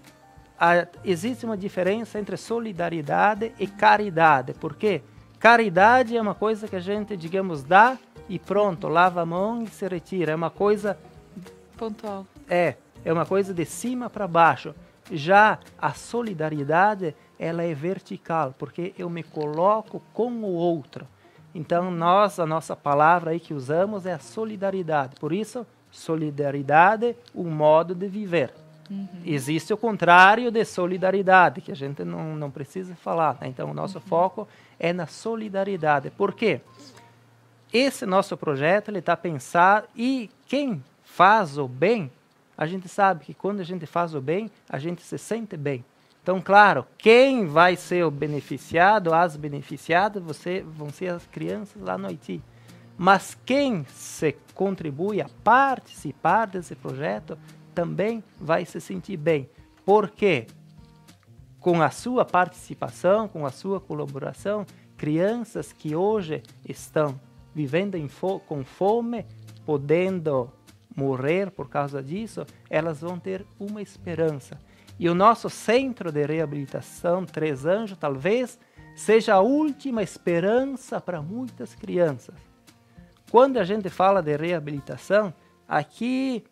a, existe uma diferença entre solidariedade e caridade. Por quê? Caridade é uma coisa que a gente, digamos, dá e pronto, lava a mão e se retira. É uma coisa... pontual. É, é uma coisa de cima para baixo. Já a solidariedade, ela é vertical, porque eu me coloco com o outro. Então, nós, a nossa palavra aí que usamos é a solidariedade. Por isso, solidariedade, um modo de viver. Uhum. Existe o contrário de solidariedade, que a gente não, não precisa falar, né? Então, o nosso uhum. foco é na solidariedade. Por quê? Esse nosso projeto está pensado, e quem faz o bem, a gente sabe que quando a gente faz o bem, a gente se sente bem. Então, claro, quem vai ser o beneficiado, as beneficiadas, você, vão ser as crianças lá no Haiti. Mas quem se contribui a participar desse projeto também vai se sentir bem. Por quê? Com a sua participação, com a sua colaboração, crianças que hoje estão vivendo em fo- com fome, podendo morrer por causa disso, elas vão ter uma esperança. E o nosso centro de reabilitação Três Anjos talvez seja a última esperança para muitas crianças. Quando a gente fala de reabilitação, aqui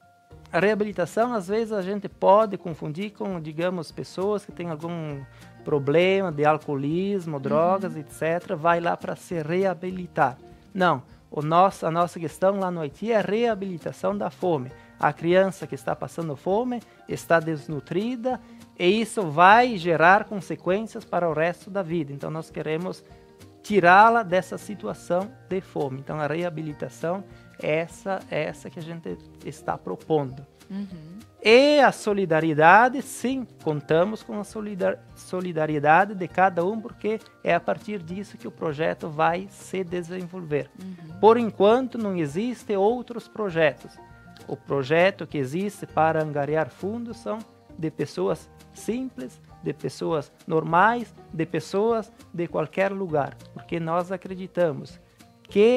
a reabilitação às vezes a gente pode confundir com, digamos, pessoas que têm algum problema de alcoolismo, drogas, uhum. etcétera, vai lá para se reabilitar. Não, o nosso, a nossa questão lá no Haiti é a reabilitação da fome. A criança que está passando fome está desnutrida e isso vai gerar consequências para o resto da vida. Então, nós queremos tirá-la dessa situação de fome. Então, a reabilitação é essa, é essa que a gente está propondo. Uhum. E a solidariedade, sim, contamos com a solidar- solidariedade de cada um, porque é a partir disso que o projeto vai se desenvolver. Uhum. Por enquanto, não existem outros projetos. O projeto que existe para angariar fundos são de pessoas simples, de pessoas normais, de pessoas de qualquer lugar. Porque nós acreditamos que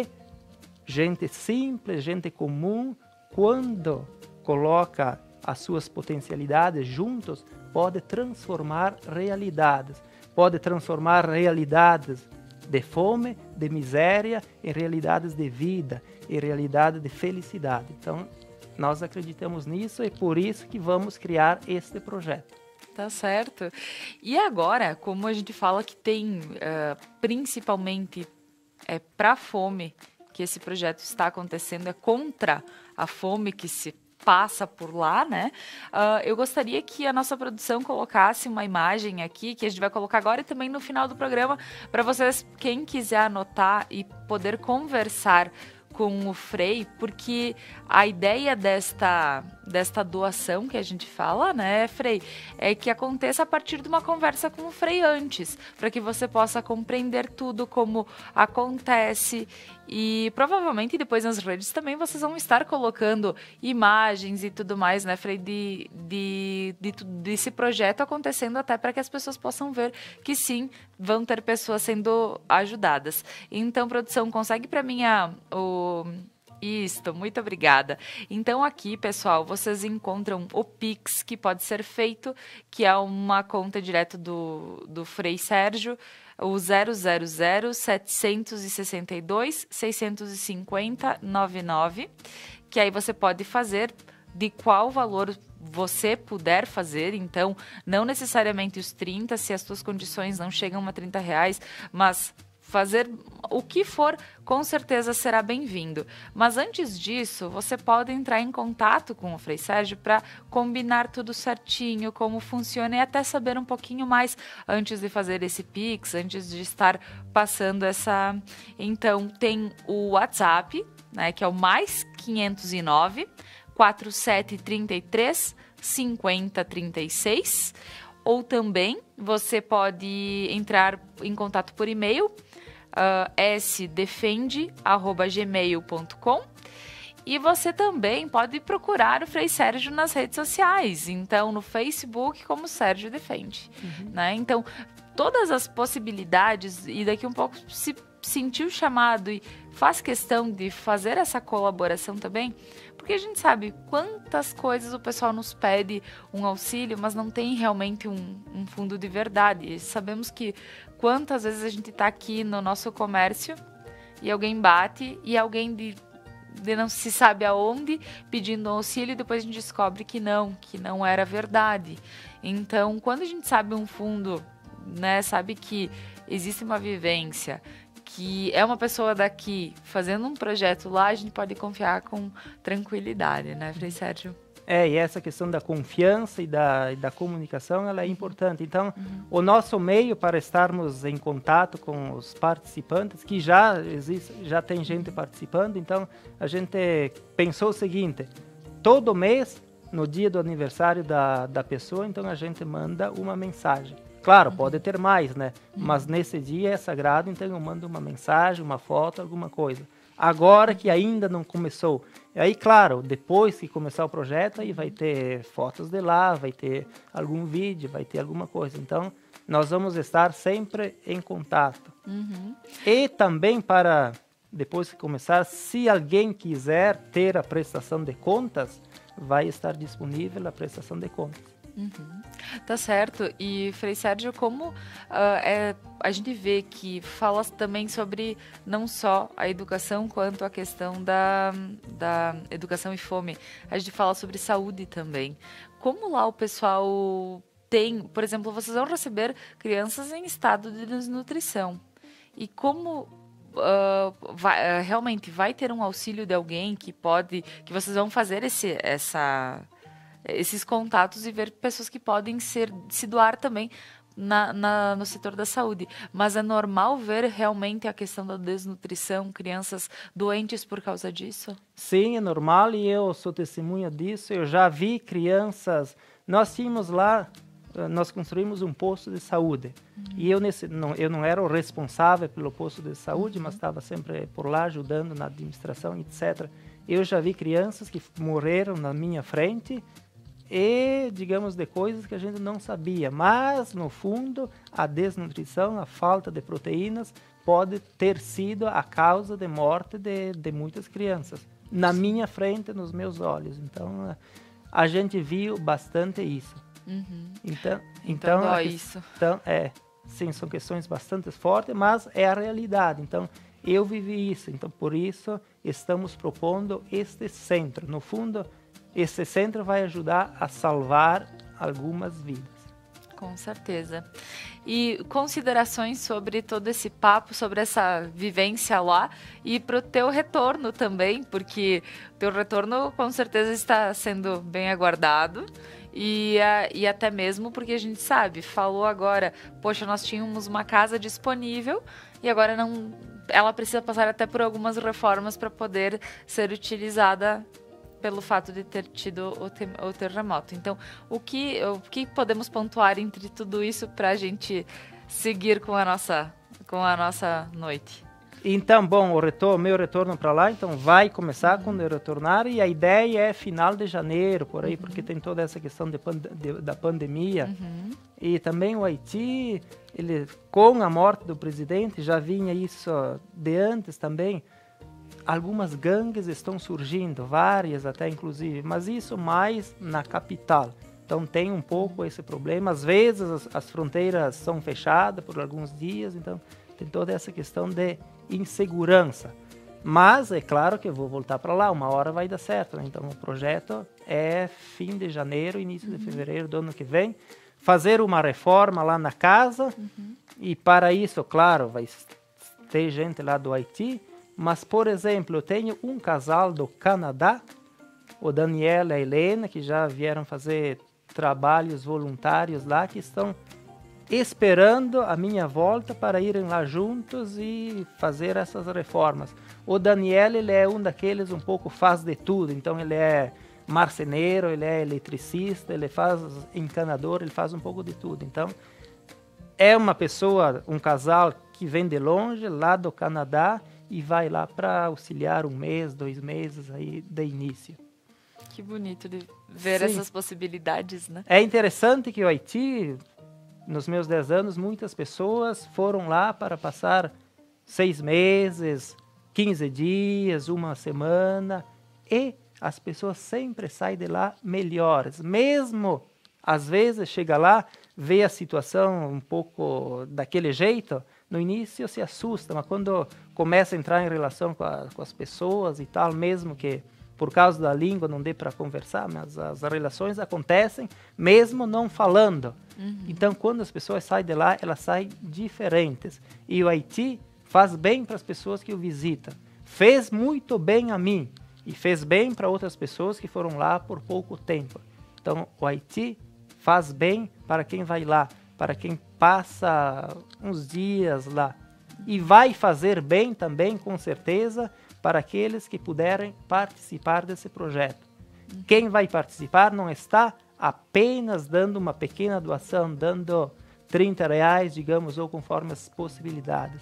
gente simples, gente comum, quando coloca as suas potencialidades juntos, pode transformar realidades. Pode transformar realidades de fome, de miséria, em realidades de vida, em realidade de felicidade. Então, nós acreditamos nisso e por isso que vamos criar este projeto. Tá certo. E agora, como a gente fala que tem uh, principalmente é para a fome que esse projeto está acontecendo, é contra a fome que se passa por lá, né? Uh, eu gostaria que a nossa produção colocasse uma imagem aqui, que a gente vai colocar agora e também no final do programa, para vocês, quem quiser anotar e poder conversar com o Frei, porque a ideia desta, desta doação que a gente fala, né, Frei, é que aconteça a partir de uma conversa com o Frei antes, para que você possa compreender tudo como acontece e provavelmente depois nas redes também vocês vão estar colocando imagens e tudo mais, né, Frei, de, de, de, de, desse projeto acontecendo até para que as pessoas possam ver que sim, vão ter pessoas sendo ajudadas. Então, produção, consegue para mim a, o Isto, muito obrigada. Então aqui, pessoal, vocês encontram o Pix, que pode ser feito, que é uma conta direto do, do Frei Sérgio, o zero zero zero, sete seis dois, seis cinco zero, nove nove, que aí você pode fazer de qual valor você puder fazer, então não necessariamente os trinta, se as suas condições não chegam a trinta reais, mas fazer o que for, com certeza será bem-vindo. Mas antes disso, você pode entrar em contato com o Frei Sérgio para combinar tudo certinho, como funciona e até saber um pouquinho mais antes de fazer esse Pix, antes de estar passando essa... Então, tem o WhatsApp, né, que é o mais quinhentos e nove, quatro sete três três, cinco zero três seis, ou também você pode entrar em contato por e-mail, uh, s defende arroba gmail ponto com. E você também pode procurar o Frei Sérgio nas redes sociais. Então, no Facebook, como Sérgio Defende. Uhum. Né? Então, todas as possibilidades, e daqui um pouco se sentiu chamado e faz questão de fazer essa colaboração também, porque a gente sabe quantas coisas o pessoal nos pede um auxílio, mas não tem realmente um, um fundo de verdade. E sabemos que quantas vezes a gente está aqui no nosso comércio e alguém bate e alguém de, de não se sabe aonde pedindo um auxílio e depois a gente descobre que não, que não era verdade. Então, quando a gente sabe um fundo, né, sabe que existe uma vivência, que é uma pessoa daqui fazendo um projeto lá, a gente pode confiar com tranquilidade, né, Frei Sérgio? É, e essa questão da confiança e da, e da comunicação, ela é importante. Então, uhum. o nosso meio para estarmos em contato com os participantes, que já existe, já tem gente participando, então a gente pensou o seguinte, todo mês, no dia do aniversário da, da pessoa, então a gente manda uma mensagem. Claro, uhum. pode ter mais, né? Uhum. Mas nesse dia é sagrado, então eu mando uma mensagem, uma foto, alguma coisa. Agora que ainda não começou. E aí, claro, depois que começar o projeto, aí vai ter fotos de lá, vai ter algum vídeo, vai ter alguma coisa. Então, nós vamos estar sempre em contato. Uhum. E também para, depois que começar, se alguém quiser ter a prestação de contas, vai estar disponível a prestação de contas. Uhum. Tá certo. E, Frei Sérgio, como uh, é, a gente vê que fala também sobre não só a educação, quanto a questão da, da educação e fome. A gente fala sobre saúde também. Como lá o pessoal tem, por exemplo, vocês vão receber crianças em estado de desnutrição. E como... Uh, vai, uh, realmente vai ter um auxílio de alguém que pode... Que vocês vão fazer esse, essa... esses contatos e ver pessoas que podem ser, se doar também na, na, no setor da saúde. Mas é normal ver realmente a questão da desnutrição, crianças doentes por causa disso? Sim, é normal e eu sou testemunha disso. Eu já vi crianças... Nós tínhamos lá, nós construímos um posto de saúde. Uhum. E eu, nesse, não, eu não era o responsável pelo posto de saúde, uhum. mas estava sempre por lá ajudando na administração, etcétera. Eu já vi crianças que morreram na minha frente... e, digamos, de coisas que a gente não sabia. Mas, no fundo, a desnutrição, a falta de proteínas, pode ter sido a causa de morte de, de muitas crianças. Na minha frente, nos meus olhos. Então, a gente viu bastante isso. Uhum. Então, então, então a isso. Questão, é, sim, são questões bastante fortes, mas é a realidade. Então, eu vivi isso. Então, por isso, estamos propondo este centro. No fundo, esse centro vai ajudar a salvar algumas vidas. Com certeza. E considerações sobre todo esse papo, sobre essa vivência lá e para o teu retorno também, porque o teu retorno com certeza está sendo bem aguardado e, a, e até mesmo porque a gente sabe, falou agora, poxa, nós tínhamos uma casa disponível e agora não, ela precisa passar até por algumas reformas para poder ser utilizada pelo fato de ter tido o, te o terremoto. Então, o que, o que podemos pontuar entre tudo isso para a gente seguir com a nossa, com a nossa noite? Então, bom, o retorno, meu retorno para lá, então vai começar quando eu retornar e a ideia é final de janeiro, por aí, uhum. porque tem toda essa questão de pand de, da pandemia. Uhum. E também o Haiti, ele, com a morte do presidente, já vinha isso de antes também. Algumas gangues estão surgindo, várias até inclusive, mas isso mais na capital. Então tem um pouco esse problema. Às vezes as, as fronteiras são fechadas por alguns dias, então tem toda essa questão de insegurança. Mas é claro que eu vou voltar para lá, uma hora vai dar certo, né? Então o projeto é fim de janeiro, início uhum. de fevereiro do ano que vem, fazer uma reforma lá na casa uhum. e para isso, claro, vai ter gente lá do Haiti. Mas, por exemplo, eu tenho um casal do Canadá, o Daniel e a Helena, que já vieram fazer trabalhos voluntários lá, que estão esperando a minha volta para irem lá juntos e fazer essas reformas. O Daniel, ele é um daqueles um pouco faz de tudo, então ele é marceneiro, ele é eletricista, ele faz encanador, ele faz um pouco de tudo. Então, é uma pessoa, um casal que vem de longe, lá do Canadá, e vai lá para auxiliar um mês, dois meses aí de início. Que bonito de ver Sim. essas possibilidades, né? É interessante que o Haiti, nos meus dez anos, muitas pessoas foram lá para passar seis meses, quinze dias, uma semana, e as pessoas sempre saem de lá melhores. Mesmo, às vezes, chega lá, vê a situação um pouco daquele jeito, no início se assusta, mas quando começa a entrar em relação com, a, com as pessoas e tal, mesmo que por causa da língua não dê para conversar, mas as relações acontecem mesmo não falando. Uhum. Então, quando as pessoas saem de lá, elas saem diferentes. E o Haiti faz bem para as pessoas que o visitam. Fez muito bem a mim e fez bem para outras pessoas que foram lá por pouco tempo. Então, o Haiti faz bem para quem vai lá, para quem passa uns dias lá. E vai fazer bem também, com certeza, para aqueles que puderem participar desse projeto. Quem vai participar não está apenas dando uma pequena doação, dando trinta reais, digamos, ou conforme as possibilidades.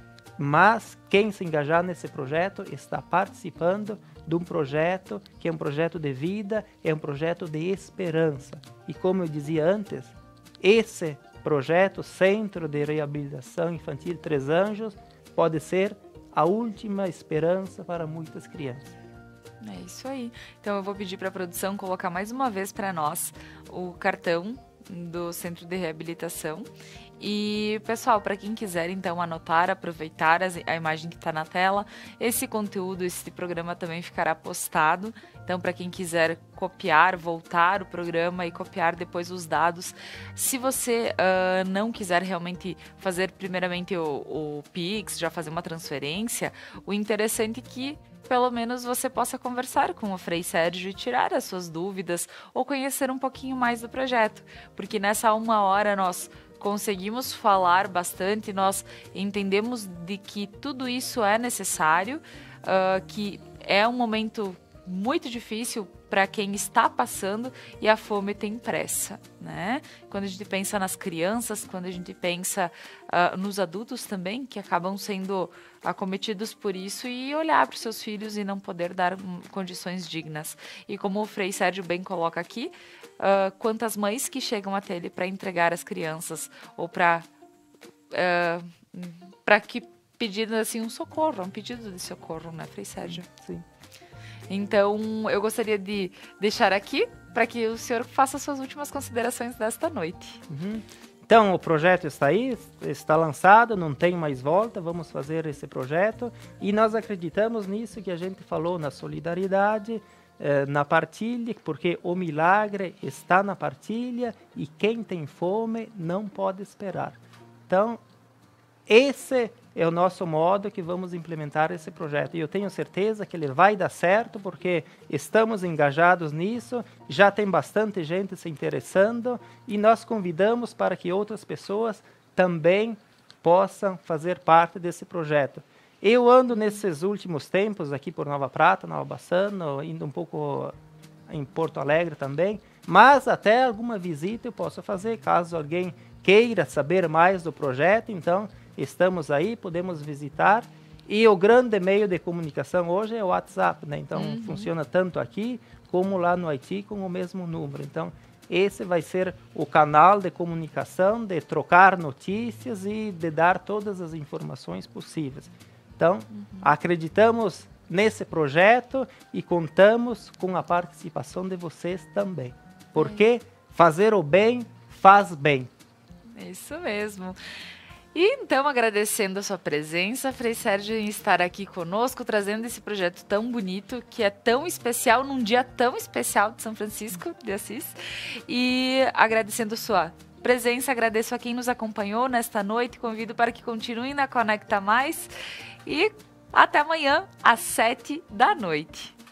Mas quem se engajar nesse projeto está participando de um projeto que é um projeto de vida, é um projeto de esperança. E como eu dizia antes, esse projeto, Centro de Reabilitação Infantil Três Anjos, pode ser a última esperança para muitas crianças. É isso aí. Então eu vou pedir para a produção colocar mais uma vez para nós o cartão do Centro de Reabilitação. E, pessoal, para quem quiser, então, anotar, aproveitar as, a imagem que está na tela, esse conteúdo, esse programa também ficará postado. Então, para quem quiser copiar, voltar o programa e copiar depois os dados. Se você uh, não quiser realmente fazer primeiramente o, o Pix, já fazer uma transferência, o interessante é que pelo menos você possa conversar com o Frei Sérgio e tirar as suas dúvidas ou conhecer um pouquinho mais do projeto. Porque nessa uma hora nós conseguimos falar bastante, nós entendemos de que tudo isso é necessário, uh, que é um momento muito difícil para quem está passando e a fome tem pressa, né? Quando a gente pensa nas crianças, quando a gente pensa uh, nos adultos também, que acabam sendo acometidos por isso, e olhar para os seus filhos e não poder dar um, condições dignas. E como o Frei Sérgio bem coloca aqui, uh, quantas mães que chegam até ele para entregar as crianças ou para uh, para que pedindo assim um socorro, um pedido de socorro, né, Frei Sérgio? Sim. Então, eu gostaria de deixar aqui para que o senhor faça suas últimas considerações desta noite. Uhum. Então, o projeto está aí, está lançado, não tem mais volta, vamos fazer esse projeto. E nós acreditamos nisso que a gente falou, na solidariedade, eh, na partilha, porque o milagre está na partilha e quem tem fome não pode esperar. Então, esse é o nosso modo que vamos implementar esse projeto. E eu tenho certeza que ele vai dar certo, porque estamos engajados nisso, já tem bastante gente se interessando e nós convidamos para que outras pessoas também possam fazer parte desse projeto. Eu ando nesses últimos tempos aqui por Nova Prata, Nova Bassano, indo um pouco em Porto Alegre também, mas até alguma visita eu posso fazer, caso alguém queira saber mais do projeto, então estamos aí, podemos visitar. E o grande meio de comunicação hoje é o WhatsApp, né? Então, uhum. funciona tanto aqui como lá no Haiti com o mesmo número. Então, esse vai ser o canal de comunicação, de trocar notícias e de dar todas as informações possíveis. Então, uhum. acreditamos nesse projeto e contamos com a participação de vocês também. Porque fazer o bem faz bem. Isso mesmo. E então, agradecendo a sua presença, Frei Sérgio, em estar aqui conosco, trazendo esse projeto tão bonito, que é tão especial, num dia tão especial de São Francisco de Assis. E agradecendo sua presença, agradeço a quem nos acompanhou nesta noite, convido para que continuem na Conecta Mais. E até amanhã, às sete da noite.